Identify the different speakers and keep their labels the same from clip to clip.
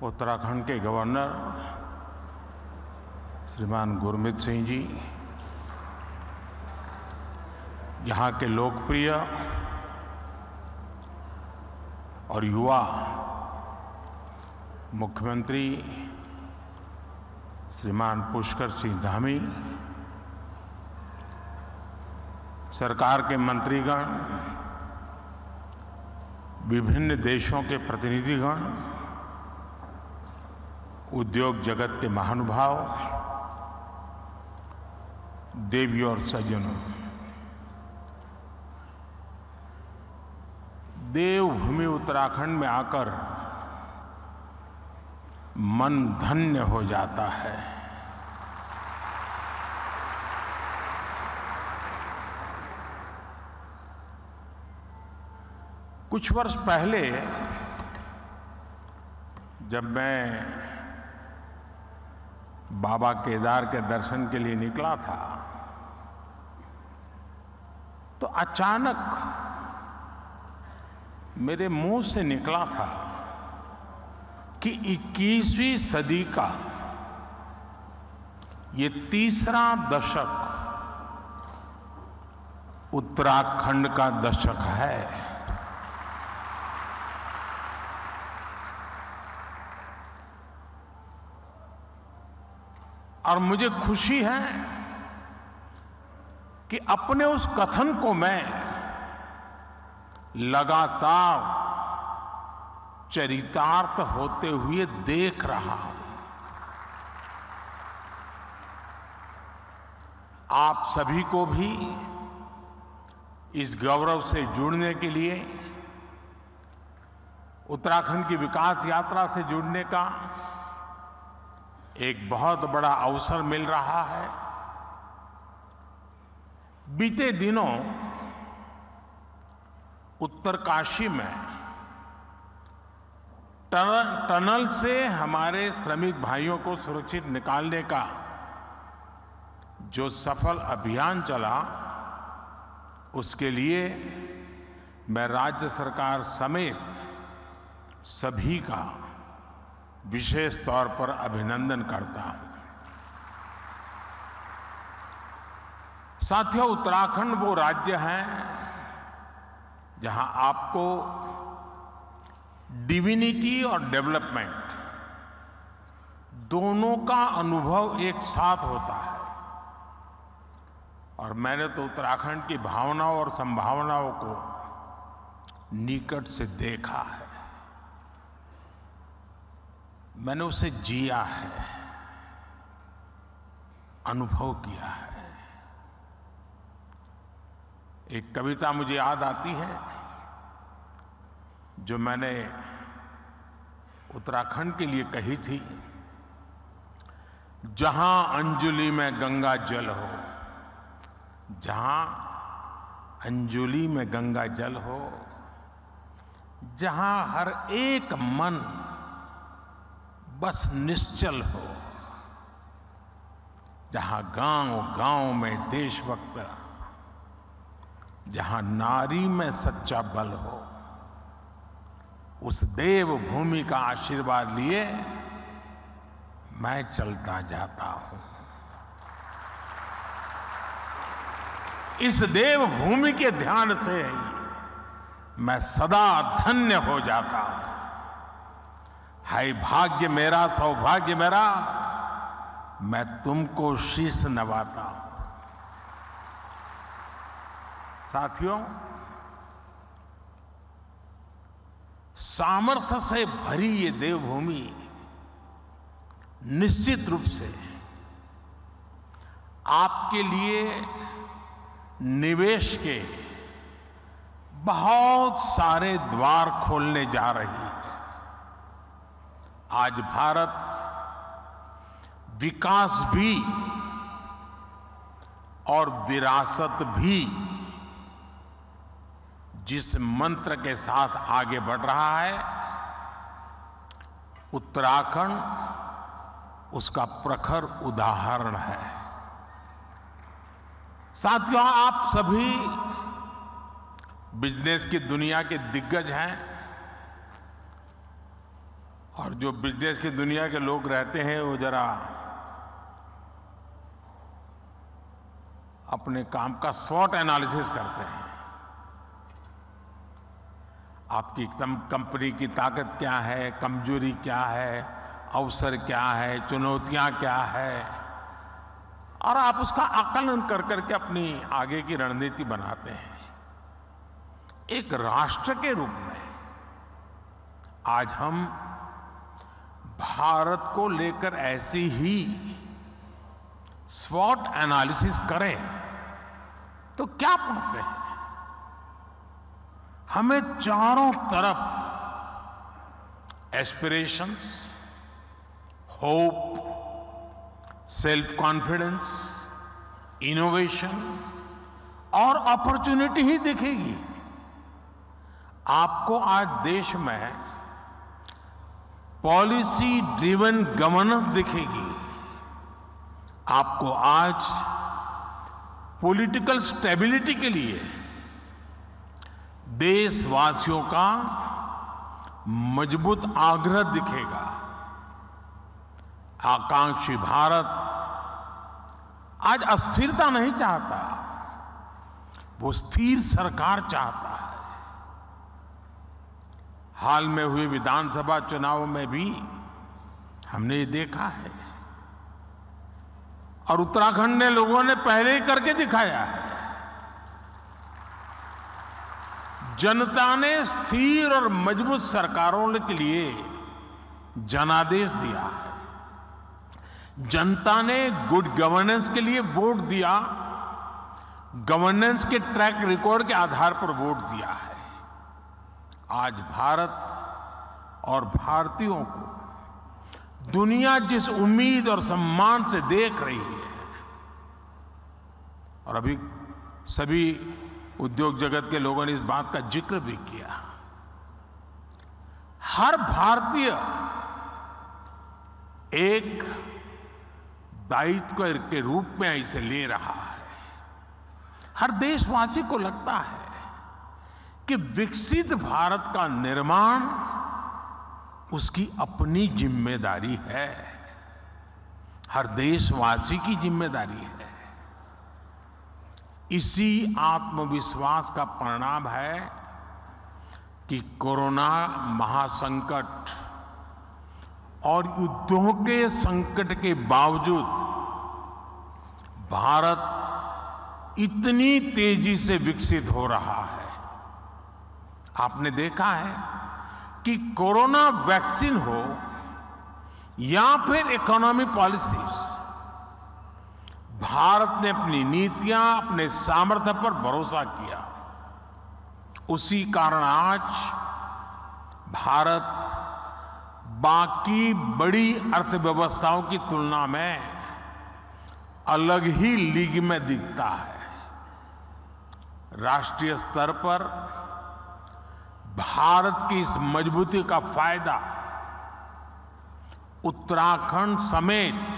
Speaker 1: उत्तराखंड के गवर्नर श्रीमान गुरमीत सिंह जी, यहाँ के लोकप्रिय और युवा मुख्यमंत्री श्रीमान पुष्कर सिंह धामी, सरकार के मंत्रीगण, विभिन्न देशों के प्रतिनिधिगण, उद्योग जगत के महानुभाव, देवियों और सज्जनों, देवभूमि उत्तराखंड में आकर मन धन्य हो जाता है। कुछ वर्ष पहले जब मैं बाबा केदार के दर्शन के लिए निकला था, तो अचानक मेरे मुंह से निकला था कि 21वीं सदी का ये तीसरा दशक उत्तराखंड का दशक है। और मुझे खुशी है कि अपने उस कथन को मैं लगातार चरितार्थ होते हुए देख रहा हूं। आप सभी को भी इस गौरव से जुड़ने के लिए, उत्तराखंड की विकास यात्रा से जुड़ने का एक बहुत बड़ा अवसर मिल रहा है। बीते दिनों उत्तरकाशी में टनल से हमारे श्रमिक भाइयों को सुरक्षित निकालने का जो सफल अभियान चला, उसके लिए मैं राज्य सरकार समेत सभी का विशेष तौर पर अभिनंदन करता हूं। साथियों, उत्तराखंड वो राज्य है जहां आपको डिविनिटी और डेवलपमेंट दोनों का अनुभव एक साथ होता है। और मैंने तो उत्तराखंड की भावनाओं और संभावनाओं को निकट से देखा है, मैंने उसे जिया है, अनुभव किया है। एक कविता मुझे याद आती है जो मैंने उत्तराखंड के लिए कही थी। जहां अंजुलि में गंगा जल हो, जहां अंजुलि में गंगा जल हो, जहां हर एक मन बस निश्चल हो, जहां गांव-गांव में देशभक्त, जहां नारी में सच्चा बल हो, उस देवभूमि का आशीर्वाद लिए मैं चलता जाता हूं। इस देवभूमि के ध्यान से मैं सदा धन्य हो जाता हूं। हाय भाग्य मेरा, सौभाग्य मेरा, मैं तुमको शीश नवाता हूं। साथियों, सामर्थ्य से भरी ये देवभूमि निश्चित रूप से आपके लिए निवेश के बहुत सारे द्वार खोलने जा रही है। आज भारत विकास भी और विरासत भी जिस मंत्र के साथ आगे बढ़ रहा है, उत्तराखंड उसका प्रखर उदाहरण है। साथियों, आप सभी बिजनेस की दुनिया के दिग्गज हैं और जो बिजनेस की दुनिया के लोग रहते हैं वो जरा अपने काम का स्वॉट एनालिसिस करते हैं। आपकी एकदम कंपनी की ताकत क्या है, कमजोरी क्या है, अवसर क्या है, चुनौतियां क्या है, और आप उसका आकलन कर करके अपनी आगे की रणनीति बनाते हैं। एक राष्ट्र के रूप में आज हम भारत को लेकर ऐसी ही स्वॉट एनालिसिस करें तो क्या पाते हैं? हमें चारों तरफ aspirations, hope, self confidence, innovation और अपॉर्चुनिटी ही दिखेगी। आपको आज देश में पॉलिसी ड्रिवन गवर्नेंस दिखेगी। आपको आज पॉलिटिकल स्टेबिलिटी के लिए देशवासियों का मजबूत आग्रह दिखेगा। आकांक्षी भारत आज अस्थिरता नहीं चाहता, वो स्थिर सरकार चाहता है। हाल में हुए विधानसभा चुनाव में भी हमने ये देखा है, और उत्तराखंड ने लोगों ने पहले ही करके दिखाया है। जनता ने स्थिर और मजबूत सरकारों के लिए जनादेश दिया है। जनता ने गुड गवर्नेंस के लिए वोट दिया, गवर्नेंस के ट्रैक रिकॉर्ड के आधार पर वोट दिया है। आज भारत और भारतीयों को दुनिया जिस उम्मीद और सम्मान से देख रही है, और अभी सभी उद्योग जगत के लोगों ने इस बात का जिक्र भी किया, हर भारतीय एक दायित्व के रूप में इसे ले रहा है। हर देशवासी को लगता है कि विकसित भारत का निर्माण उसकी अपनी जिम्मेदारी है, हर देशवासी की जिम्मेदारी है। इसी आत्मविश्वास का परिणाम है कि कोरोना महासंकट और युद्धों के संकट के बावजूद भारत इतनी तेजी से विकसित हो रहा है। आपने देखा है कि कोरोना वैक्सीन हो या फिर इकोनॉमी पॉलिसीज, भारत ने अपनी नीतियां, अपने सामर्थ्य पर भरोसा किया। उसी कारण आज भारत बाकी बड़ी अर्थव्यवस्थाओं की तुलना में अलग ही लीग में दिखता है। राष्ट्रीय स्तर पर भारत की इस मजबूती का फायदा उत्तराखंड समेत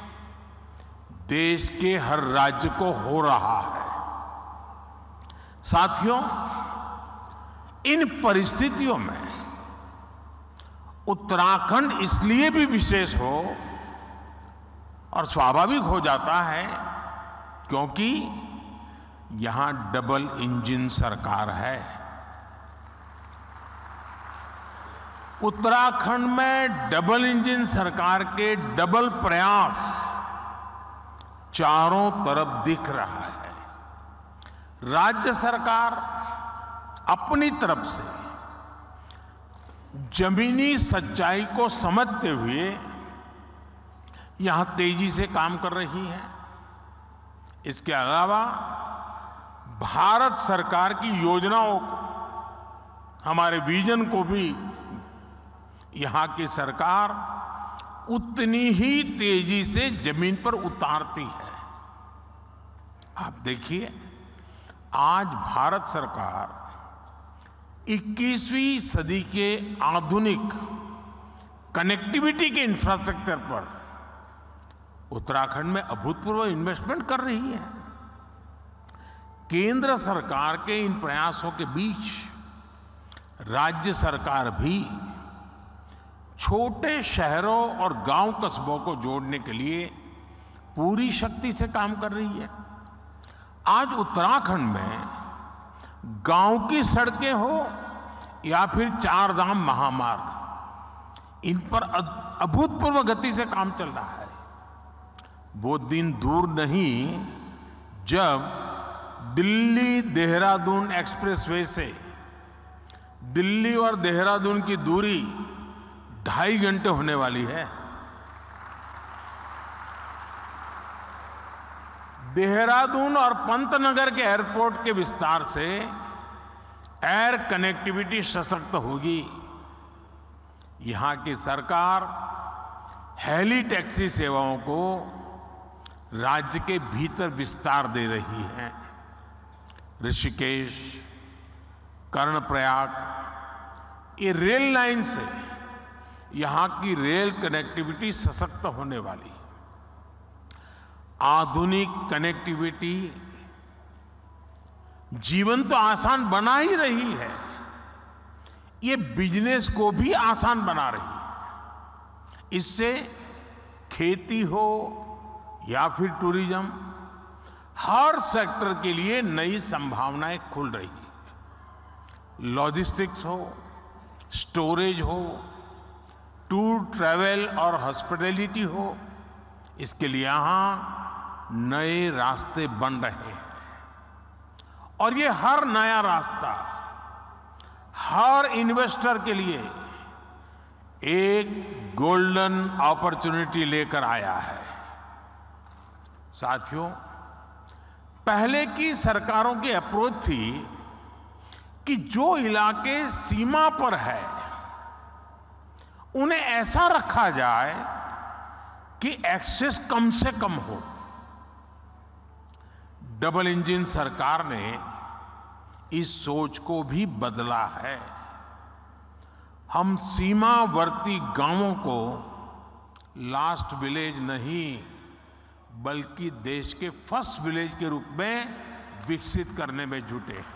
Speaker 1: देश के हर राज्य को हो रहा है। साथियों, इन परिस्थितियों में उत्तराखंड इसलिए भी विशेष हो और स्वाभाविक हो जाता है क्योंकि यहां डबल इंजन सरकार है। उत्तराखंड में डबल इंजन सरकार के डबल प्रयास चारों तरफ दिख रहा है। राज्य सरकार अपनी तरफ से जमीनी सच्चाई को समझते हुए यहां तेजी से काम कर रही है। इसके अलावा भारत सरकार की योजनाओं को, हमारे विजन को भी यहां की सरकार उतनी ही तेजी से जमीन पर उतारती है। आप देखिए, आज भारत सरकार 21वीं सदी के आधुनिक कनेक्टिविटी के इंफ्रास्ट्रक्चर पर उत्तराखंड में अभूतपूर्व इन्वेस्टमेंट कर रही है। केंद्र सरकार के इन प्रयासों के बीच राज्य सरकार भी छोटे शहरों और गांव कस्बों को जोड़ने के लिए पूरी शक्ति से काम कर रही है। आज उत्तराखंड में गांव की सड़कें हो या फिर चार धाम महामार्ग, इन पर अभूतपूर्व गति से काम चल रहा है। वो दिन दूर नहीं जब दिल्ली देहरादून एक्सप्रेसवे से दिल्ली और देहरादून की दूरी 2.5 घंटे होने वाली है। देहरादून और पंतनगर के एयरपोर्ट के विस्तार से एयर कनेक्टिविटी सशक्त होगी। यहां की सरकार हेली टैक्सी सेवाओं को राज्य के भीतर विस्तार दे रही है। ऋषिकेश, कर्णप्रयाग, ये रेल लाइन से यहां की रेल कनेक्टिविटी सशक्त होने वाली है। आधुनिक कनेक्टिविटी जीवन तो आसान बना ही रही है, ये बिजनेस को भी आसान बना रही है। इससे खेती हो या फिर टूरिज्म, हर सेक्टर के लिए नई संभावनाएं खुल रही है। लॉजिस्टिक्स हो, स्टोरेज हो, टूर ट्रैवल और हॉस्पिटैलिटी हो, इसके लिए यहां नए रास्ते बन रहे हैं। और ये हर नया रास्ता हर इन्वेस्टर के लिए एक गोल्डन अपॉर्चुनिटी लेकर आया है। साथियों, पहले की सरकारों की अप्रोच थी कि जो इलाके सीमा पर है उन्हें ऐसा रखा जाए कि एक्सेस कम से कम हो। डबल इंजन सरकार ने इस सोच को भी बदला है। हम सीमावर्ती गांवों को लास्ट विलेज नहीं बल्कि देश के फर्स्ट विलेज के रूप में विकसित करने में जुटे हैं।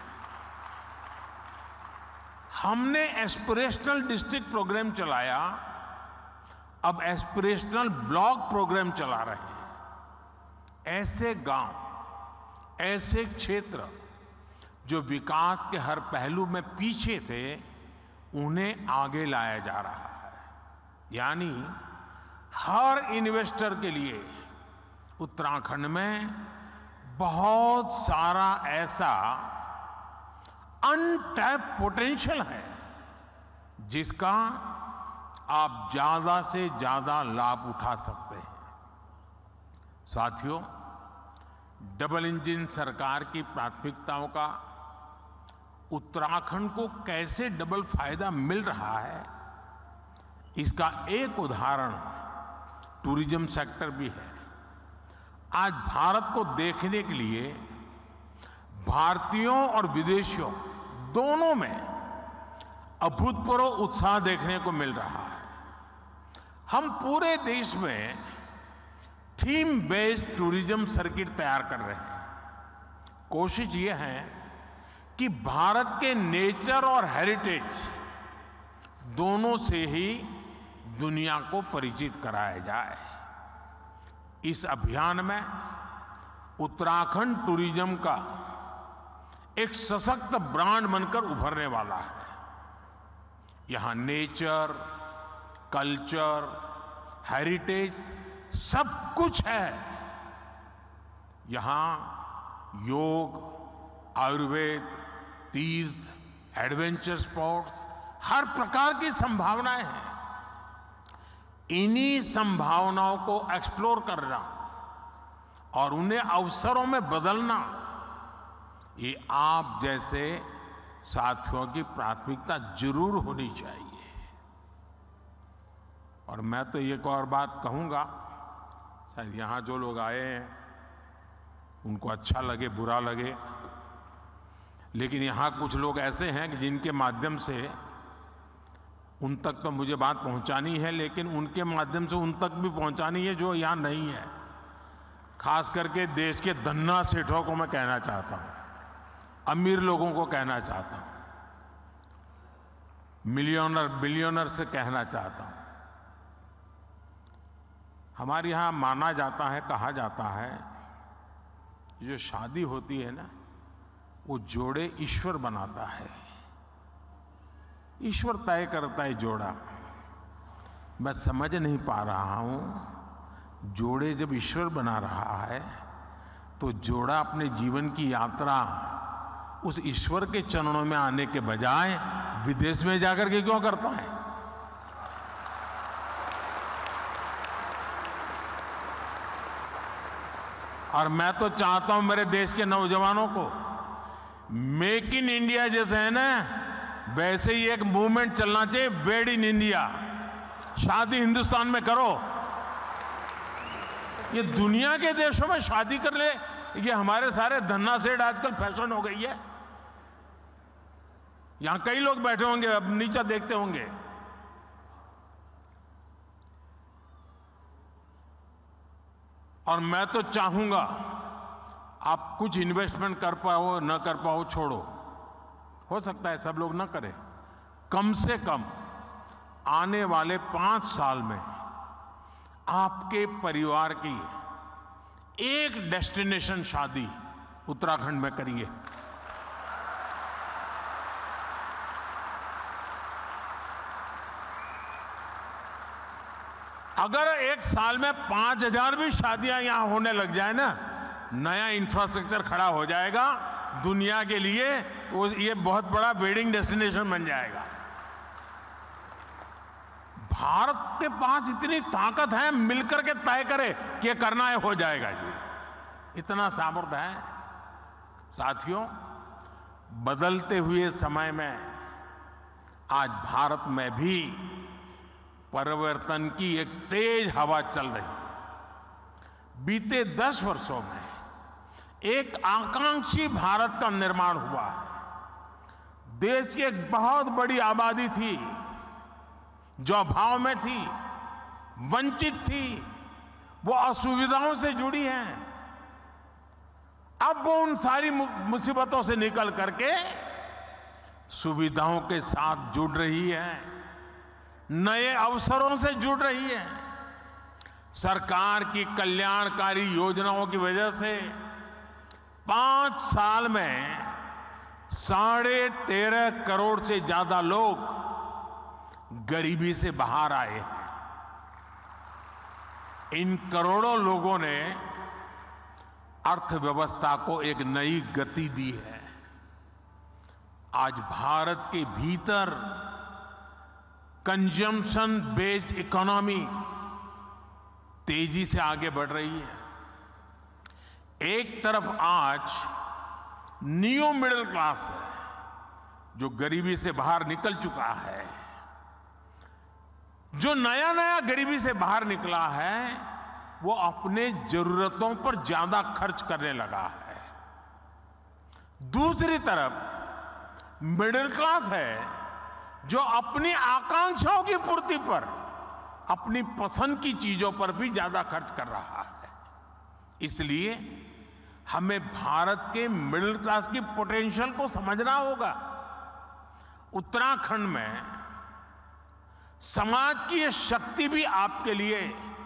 Speaker 1: हमने एस्पिरेशनल डिस्ट्रिक्ट प्रोग्राम चलाया, अब एस्पिरेशनल ब्लॉक प्रोग्राम चला रहे हैं। ऐसे गांव, ऐसे क्षेत्र जो विकास के हर पहलू में पीछे थे, उन्हें आगे लाया जा रहा है। यानी हर इन्वेस्टर के लिए उत्तराखंड में बहुत सारा ऐसा अनटैप पोटेंशियल है जिसका आप ज्यादा से ज्यादा लाभ उठा सकते हैं। साथियों, डबल इंजन सरकार की प्राथमिकताओं का उत्तराखंड को कैसे डबल फायदा मिल रहा है, इसका एक उदाहरण टूरिज्म सेक्टर भी है। आज भारत को देखने के लिए भारतीयों और विदेशियों दोनों में अभूतपूर्व उत्साह देखने को मिल रहा है। हम पूरे देश में थीम बेस्ड टूरिज्म सर्किट तैयार कर रहे हैं। कोशिश ये है कि भारत के नेचर और हेरिटेज दोनों से ही दुनिया को परिचित कराया जाए। इस अभियान में उत्तराखंड टूरिज्म का एक सशक्त ब्रांड बनकर उभरने वाला है। यहां नेचर, कल्चर, हेरिटेज सब कुछ है। यहां योग, आयुर्वेद, तीर्थ, एडवेंचर स्पोर्ट्स, हर प्रकार की संभावनाएं हैं। इन्हीं संभावनाओं को एक्सप्लोर करना और उन्हें अवसरों में बदलना, ये आप जैसे साथियों की प्राथमिकता जरूर होनी चाहिए। और मैं तो एक और बात कहूंगा, शायद यहां जो लोग आए हैं उनको अच्छा लगे बुरा लगे, लेकिन यहां कुछ लोग ऐसे हैं कि जिनके माध्यम से उन तक तो मुझे बात पहुंचानी है, लेकिन उनके माध्यम से उन तक भी पहुंचानी है जो यहां नहीं है। खास करके देश के धन्ना सेठों को मैं कहना चाहता हूं, अमीर लोगों को कहना चाहता हूं, मिलियनर बिलियनर से कहना चाहता हूं हमारे यहाँ माना जाता है, कहा जाता है, जो शादी होती है ना, वो जोड़े ईश्वर बनाता है, ईश्वर तय करता है जोड़ा। मैं समझ नहीं पा रहा हूं, जोड़े जब ईश्वर बना रहा है तो जोड़ा अपने जीवन की यात्रा उस ईश्वर के चरणों में आने के बजाय विदेश में जाकर के क्यों करता है? और मैं तो चाहता हूं मेरे देश के नौजवानों को, मेक इन इंडिया जैसे है ना, वैसे ही एक मूवमेंट चलना चाहिए, मेड इन इंडिया। शादी हिंदुस्तान में करो। ये दुनिया के देशों में शादी कर ले, ये हमारे सारे धन्ना सेठ आजकल फैशन हो गई है। यहां कई लोग बैठे होंगे, अब नीचे देखते होंगे। और मैं तो चाहूंगा आप कुछ इन्वेस्टमेंट कर पाओ न कर पाओ छोड़ो, हो सकता है सब लोग न करें, कम से कम आने वाले 5 साल में आपके परिवार की एक डेस्टिनेशन शादी उत्तराखंड में करिए। अगर एक साल में 5000 भी शादियां यहां होने लग जाए ना, नया इंफ्रास्ट्रक्चर खड़ा हो जाएगा दुनिया के लिए, ये बहुत बड़ा वेडिंग डेस्टिनेशन बन जाएगा। भारत के पास इतनी ताकत है, मिलकर के तय करे कि ये करना है, हो जाएगा जी, इतना सामर्थ्य है। साथियों, बदलते हुए समय में आज भारत में भी परिवर्तन की एक तेज हवा चल रही है। बीते 10 वर्षों में एक आकांक्षी भारत का निर्माण हुआ है। देश की एक बहुत बड़ी आबादी थी जो अभाव में थी, वंचित थी, वो असुविधाओं से जुड़ी है। अब वो उन सारी मुसीबतों से निकल करके सुविधाओं के साथ जुड़ रही है, नए अवसरों से जुड़ रही है। सरकार की कल्याणकारी योजनाओं की वजह से 5 साल में 13.5 करोड़ से ज्यादा लोग गरीबी से बाहर आए हैं। इन करोड़ों लोगों ने अर्थव्यवस्था को एक नई गति दी है। आज भारत के भीतर कंजम्पशन बेस्ड इकोनॉमी तेजी से आगे बढ़ रही है। एक तरफ आज न्यू मिडिल क्लास है जो गरीबी से बाहर निकल चुका है, जो नया नया गरीबी से बाहर निकला है वो अपने जरूरतों पर ज्यादा खर्च करने लगा है। दूसरी तरफ मिडिल क्लास है जो अपनी आकांक्षाओं की पूर्ति पर, अपनी पसंद की चीजों पर भी ज्यादा खर्च कर रहा है। इसलिए हमें भारत के मिडिल क्लास की पोटेंशियल को समझना होगा। उत्तराखंड में समाज की ये शक्ति भी आपके लिए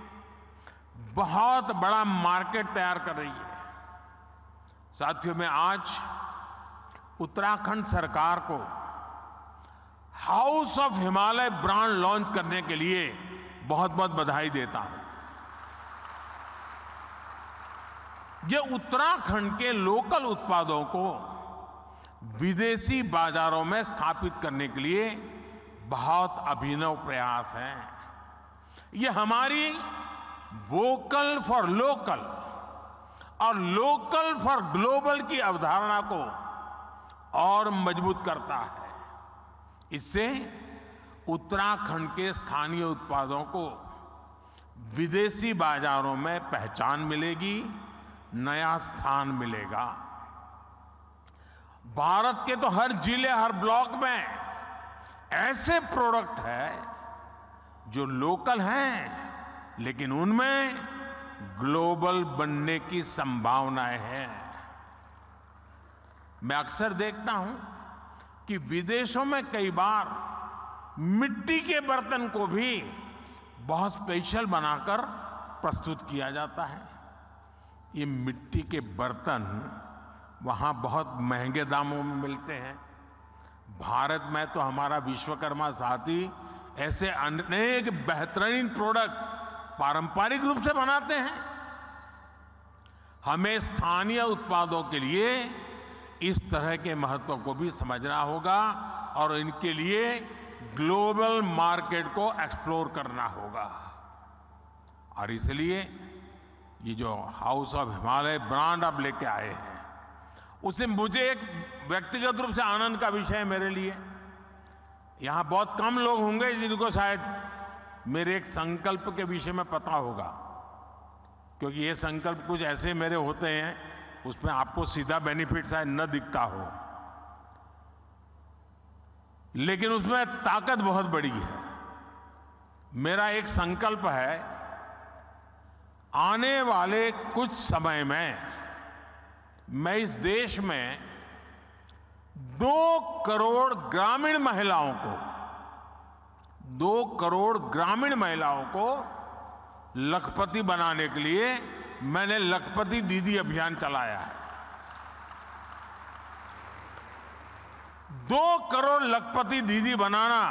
Speaker 1: बहुत बड़ा मार्केट तैयार कर रही है। साथियों, मैं आज उत्तराखंड सरकार को house of Himalaya brand launch करने के लिए बहुत बहुत बधाई देता हूं। ये उत्तराखंड के लोकल उत्पादों को विदेशी बाजारों में स्थापित करने के लिए बहुत अभिनव प्रयास है। ये हमारी वोकल फॉर लोकल और लोकल फॉर ग्लोबल की अवधारणा को और मजबूत करता है। इससे उत्तराखंड के स्थानीय उत्पादों को विदेशी बाजारों में पहचान मिलेगी, नया स्थान मिलेगा। भारत के तो हर जिले, हर ब्लॉक में ऐसे प्रोडक्ट हैं जो लोकल हैं लेकिन उनमें ग्लोबल बनने की संभावनाएं हैं। मैं अक्सर देखता हूं कि विदेशों में कई बार मिट्टी के बर्तन को भी बहुत स्पेशल बनाकर प्रस्तुत किया जाता है। ये मिट्टी के बर्तन वहाँ बहुत महंगे दामों में मिलते हैं। भारत में तो हमारा विश्वकर्मा साथी ऐसे अनेक बेहतरीन प्रोडक्ट्स पारंपरिक रूप से बनाते हैं। हमें स्थानीय उत्पादों के लिए इस तरह के महत्व को भी समझना होगा और इनके लिए ग्लोबल मार्केट को एक्सप्लोर करना होगा। और इसलिए ये जो हाउस ऑफ हिमालय ब्रांड आप लेके आए हैं, उससे मुझे एक व्यक्तिगत रूप से आनंद का विषय है मेरे लिए। यहां बहुत कम लोग होंगे जिनको शायद मेरे एक संकल्प के विषय में पता होगा, क्योंकि ये संकल्प कुछ ऐसे मेरे होते हैं उसमें आपको सीधा बेनिफिट शायद न दिखता हो, लेकिन उसमें ताकत बहुत बड़ी है। मेरा एक संकल्प है, आने वाले कुछ समय में मैं इस देश में 2 करोड़ ग्रामीण महिलाओं को 2 करोड़ ग्रामीण महिलाओं को लखपति बनाने के लिए मैंने लखपति दीदी अभियान चलाया है। 2 करोड़ लखपति दीदी बनाना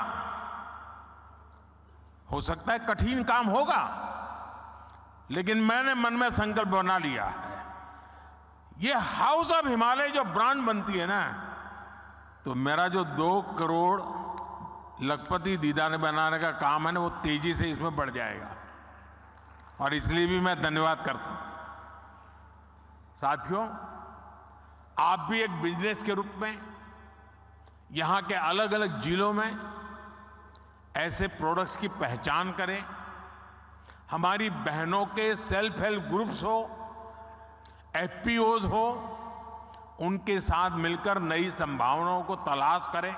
Speaker 1: हो सकता है कठिन काम होगा, लेकिन मैंने मन में संकल्प बना लिया है। ये हाउस ऑफ हिमालय जो ब्रांड बनती है ना, तो मेरा जो 2 करोड़ लखपति दीदा ने बनाने का काम है ना, वो तेजी से इसमें बढ़ जाएगा। और इसलिए भी मैं धन्यवाद करता हूं। साथियों, आप भी एक बिजनेस के रूप में यहां के अलग अलग जिलों में ऐसे प्रोडक्ट्स की पहचान करें। हमारी बहनों के सेल्फ हेल्प ग्रुप्स हो, एफपीओज हो, उनके साथ मिलकर नई संभावनाओं को तलाश करें।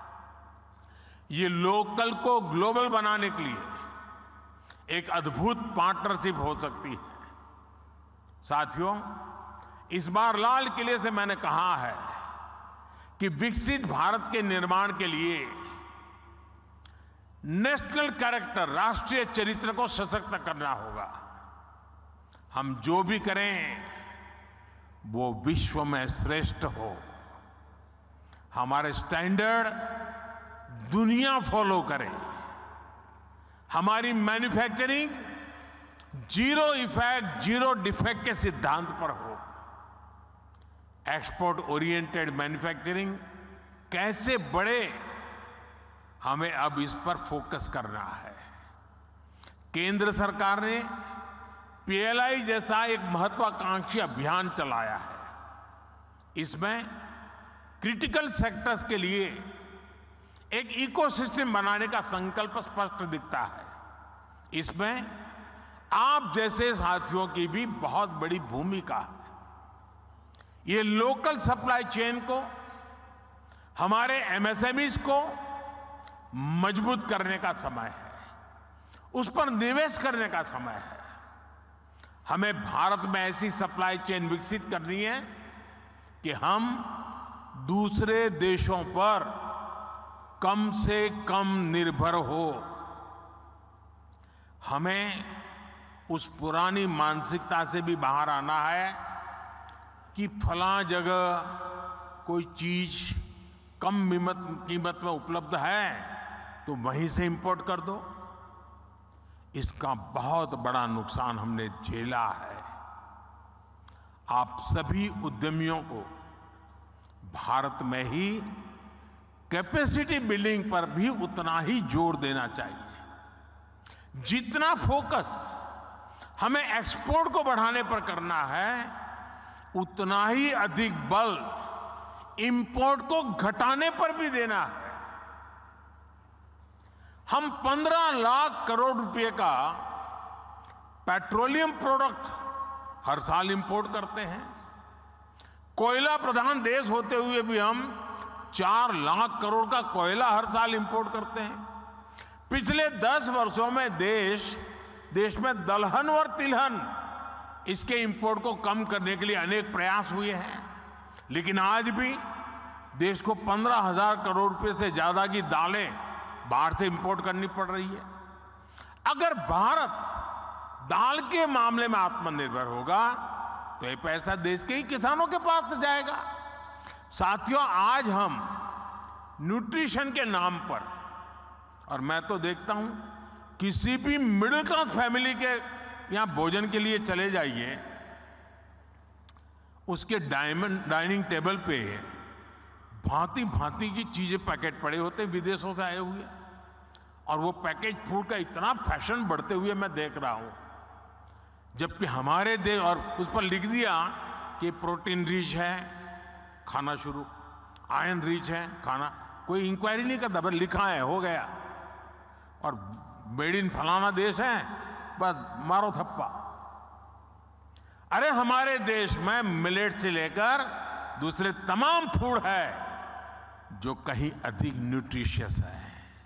Speaker 1: ये लोकल को ग्लोबल बनाने के लिए एक अद्भुत पार्टनरशिप हो सकती है। साथियों, इस बार लाल किले से मैंने कहा है कि विकसित भारत के निर्माण के लिए नेशनल कैरेक्टर, राष्ट्रीय चरित्र को सशक्त करना होगा। हम जो भी करें वो विश्व में श्रेष्ठ हो। हमारे स्टैंडर्ड दुनिया फॉलो करे। हमारी manufacturing zero effect, zero defect के सिद्धांत पर हो। एक्सपोर्ट ओरिएंटेड मैन्युफैक्चरिंग कैसे बढ़े, हमें अब इस पर फोकस करना है। केंद्र सरकार ने पीएलआई जैसा एक महत्वाकांक्षी अभियान चलाया है। इसमें क्रिटिकल सेक्टर्स के लिए एक इकोसिस्टम बनाने का संकल्प स्पष्ट दिखता है। इसमें आप जैसे साथियों की भी बहुत बड़ी भूमिका है। ये लोकल सप्लाई चेन को, हमारे एमएसएमईज को मजबूत करने का समय है, उस पर निवेश करने का समय है। हमें भारत में ऐसी सप्लाई चेन विकसित करनी है कि हम दूसरे देशों पर कम से कम निर्भर हो। हमें उस पुरानी मानसिकता से भी बाहर आना है कि फलां जगह कोई चीज कम कीमत में उपलब्ध है तो वहीं से इंपोर्ट कर दो। इसका बहुत बड़ा नुकसान हमने झेला है। आप सभी उद्यमियों को भारत में ही कैपेसिटी बिल्डिंग पर भी उतना ही जोर देना चाहिए। जितना फोकस हमें एक्सपोर्ट को बढ़ाने पर करना है, उतना ही अधिक बल इंपोर्ट को घटाने पर भी देना है। हम 15 लाख करोड़ रुपए का पेट्रोलियम प्रोडक्ट हर साल इंपोर्ट करते हैं। कोयला प्रधान देश होते हुए भी हम 4 लाख करोड़ का कोयला हर साल इंपोर्ट करते हैं। पिछले 10 वर्षों में देश में दलहन और तिलहन इसके इंपोर्ट को कम करने के लिए अनेक प्रयास हुए हैं, लेकिन आज भी देश को 15,000 करोड़ रुपए से ज्यादा की दालें बाहर से इंपोर्ट करनी पड़ रही है। अगर भारत दाल के मामले में आत्मनिर्भर होगा तो ये पैसा देश के ही किसानों के पास जाएगा। साथियों, आज हम न्यूट्रिशन के नाम पर, और मैं तो देखता हूं किसी भी मिडिल क्लास फैमिली के यहां भोजन के लिए चले जाइए, उसके डाइनिंग टेबल पे भांति भांति की चीजें पैकेट पड़े होते हैं विदेशों से आए हुए, और वो पैकेज फूड का इतना फैशन बढ़ते हुए मैं देख रहा हूं, जबकि हमारे देश, और उस पर लिख दिया कि प्रोटीन रिच है, खाना शुरू, आयरन रिच है खाना, कोई इंक्वायरी नहीं करता, बस लिखा है हो गया, और मेड इन फलाना देश है, बस मारो थप्पा। अरे हमारे देश में मिलेट से लेकर दूसरे तमाम फूड है जो कहीं अधिक न्यूट्रिशियस है।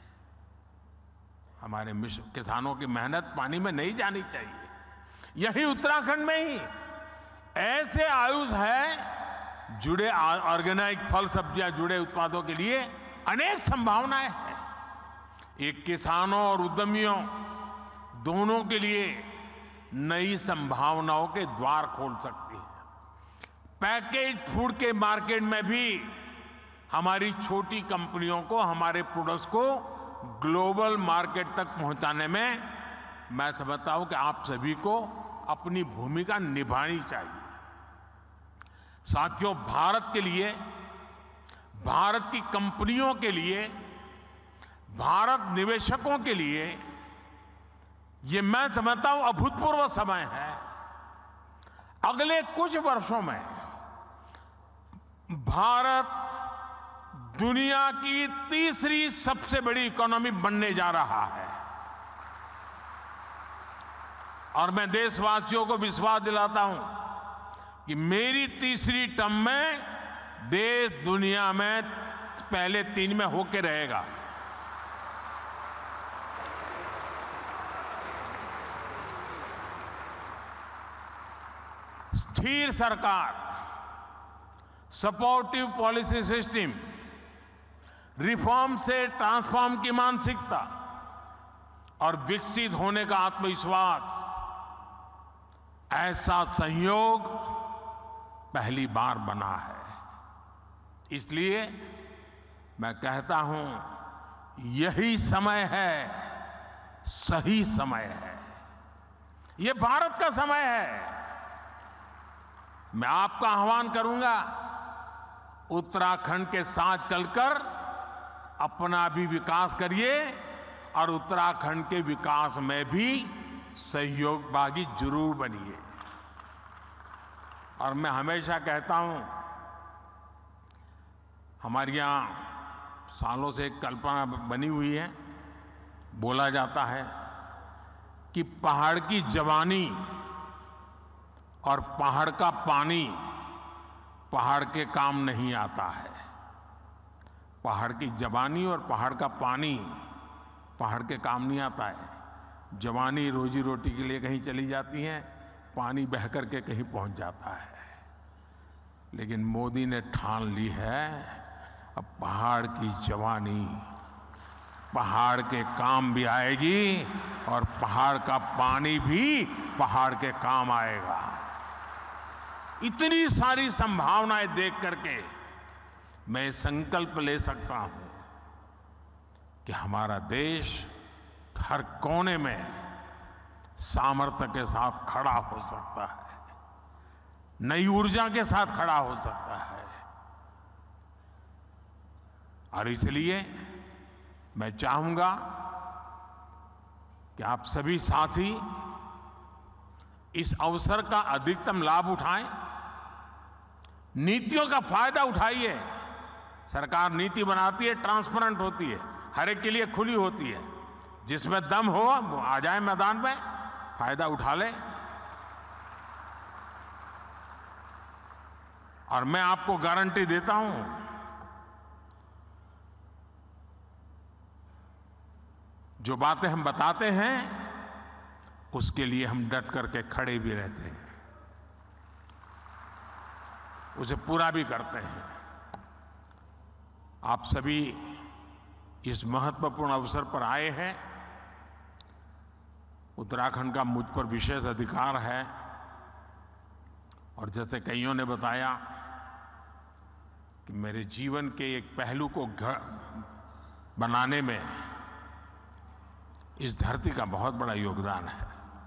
Speaker 1: हमारे किसानों की मेहनत पानी में नहीं जानी चाहिए। यही उत्तराखंड में ही ऐसे आयुष है जुड़े ऑर्गेनिक फल सब्जियां जुड़े उत्पादों के लिए अनेक संभावनाएं हैं। एक किसानों और उद्यमियों दोनों के लिए नई संभावनाओं के द्वार खोल सकती है। पैकेज फूड के मार्केट में भी हमारी छोटी कंपनियों को हमारे प्रोडक्ट्स को ग्लोबल मार्केट तक पहुंचाने में मैं समझता हूं कि आप सभी को अपनी भूमिका निभानी चाहिए। साथियों, भारत के लिए, भारत की कंपनियों के लिए, भारत निवेशकों के लिए ये मैं समझता हूं अभूतपूर्व समय है। अगले कुछ वर्षों में भारत दुनिया की तीसरी सबसे बड़ी इकोनॉमी बनने जा रहा है, और मैं देशवासियों को विश्वास दिलाता हूं कि मेरी तीसरी टर्म में देश दुनिया में पहले 3 में होके रहेगा। स्थिर सरकार, सपोर्टिव पॉलिसी सिस्टम, रिफॉर्म से ट्रांसफॉर्म की मानसिकता और विकसित होने का आत्मविश्वास, ऐसा संयोग पहली बार बना है। इसलिए मैं कहता हूं यही समय है, सही समय है, ये भारत का समय है। मैं आपका आह्वान करूंगा, उत्तराखंड के साथ चलकर अपना भी विकास करिए और उत्तराखंड के विकास में भी सहयोगभागी जरूर बनिए। और मैं हमेशा कहता हूं, हमारे यहां सालों से एक कल्पना बनी हुई है, बोला जाता है कि पहाड़ की जवानी और पहाड़ का पानी पहाड़ के काम नहीं आता है। पहाड़ की जवानी और पहाड़ का पानी पहाड़ के काम नहीं आता है। जवानी रोजी रोटी के लिए कहीं चली जाती है, पानी बह करके कहीं पहुंच जाता है। लेकिन मोदी ने ठान ली है, अब पहाड़ की जवानी पहाड़ के काम भी आएगी और पहाड़ का पानी भी पहाड़ के काम आएगा। इतनी सारी संभावनाएं देख करके मैं संकल्प ले सकता हूं कि हमारा देश हर कोने में सामर्थ्य के साथ खड़ा हो सकता है, नई ऊर्जा के साथ खड़ा हो सकता है। और इसलिए मैं चाहूंगा कि आप सभी साथी इस अवसर का अधिकतम लाभ उठाएं, नीतियों का फायदा उठाइए। सरकार नीति बनाती है, ट्रांसपेरेंट होती है, हर एक के लिए खुली होती है। जिसमें दम हो वो आ जाए मैदान में, फायदा उठा ले। और मैं आपको गारंटी देता हूं, जो बातें हम बताते हैं उसके लिए हम डट करके खड़े भी रहते हैं, उसे पूरा भी करते हैं। आप सभी इस महत्वपूर्ण अवसर पर आए हैं, उत्तराखंड का मुझ पर विशेष अधिकार है और जैसे कईयों ने बताया कि मेरे जीवन के एक पहलू को घर बनाने में इस धरती का बहुत बड़ा योगदान है।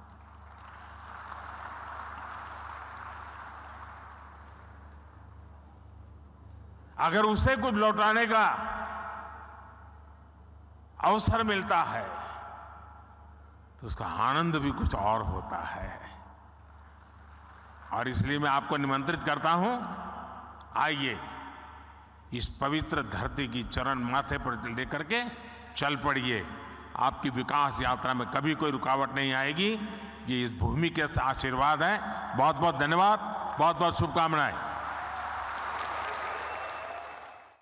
Speaker 1: अगर उसे कुछ लौटाने का अवसर मिलता है तो उसका आनंद भी कुछ और होता है। और इसलिए मैं आपको निमंत्रित करता हूं, आइए इस पवित्र धरती की चरण माथे पर लेकर के चल पड़िए। आपकी विकास यात्रा में कभी कोई रुकावट नहीं आएगी। ये इस भूमि के आशीर्वाद है। बहुत बहुत धन्यवाद, बहुत बहुत शुभकामनाएं।